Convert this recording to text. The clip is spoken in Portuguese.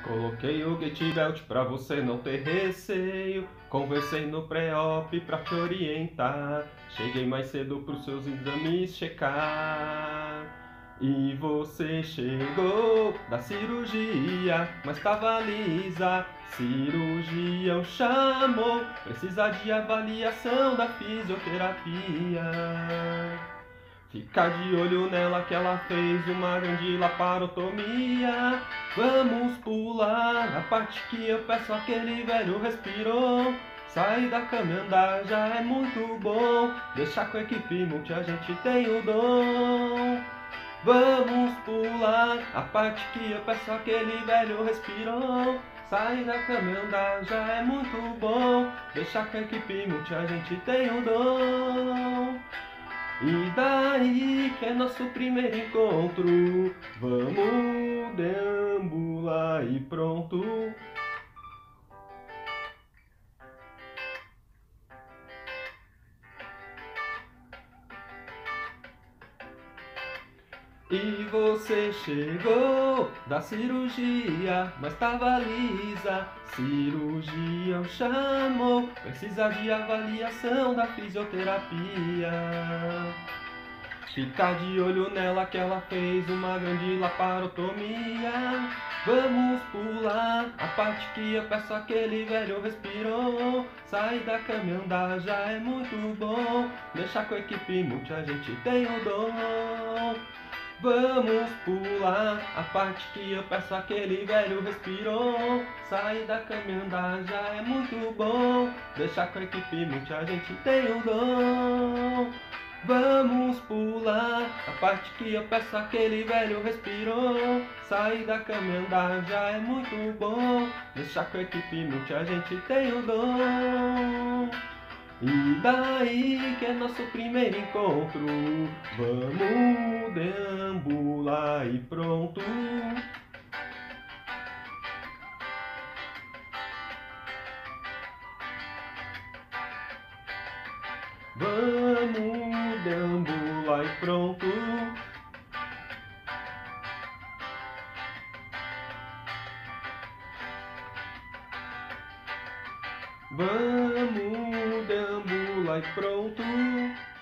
Coloquei o gate belt pra você não ter receio. Conversei no pré-op pra te orientar. Cheguei mais cedo pros seus exames checar. E você chegou da cirurgia, mas tava lisa. Cirurgião chamou, precisa de avaliação da fisioterapia. Fica de olho nela que ela fez uma grande laparotomia. Vamos pular a parte que eu peço aquele velho respirou. Sair da cama e andar já é muito bom. Deixar com a equipe multi a gente tem o dom. Vamos pular a parte que eu peço aquele velho respirou. Sair da cama e andar já é muito bom. Deixar com a equipe multi a gente tem o dom. E daí que é nosso primeiro encontro, vamos deambular e pronto. E você chegou da cirurgia, mas tava lisa. Cirurgião chamou, precisa de avaliação da fisioterapia. Fica de olho nela que ela fez uma grande laparotomia. Vamos pular a parte que eu peço aquele velho respirou. Sair da cama e andar já é muito bom. Deixar com a equipe multi a gente tem o dom. Vamos pular a parte que eu peço aquele velho respirou. Sair da cama e andar já é muito bom. Deixar com a equipe multi a gente tem o dom. Vamos pular a parte que eu peço aquele velho respirou. Sair da cama e andar já é muito bom. Deixar com a equipe multi a gente tem o dom. E daí que é nosso primeiro encontro, vamos deambular e pronto. Vamos deambular e pronto. Vamos deambular e pronto.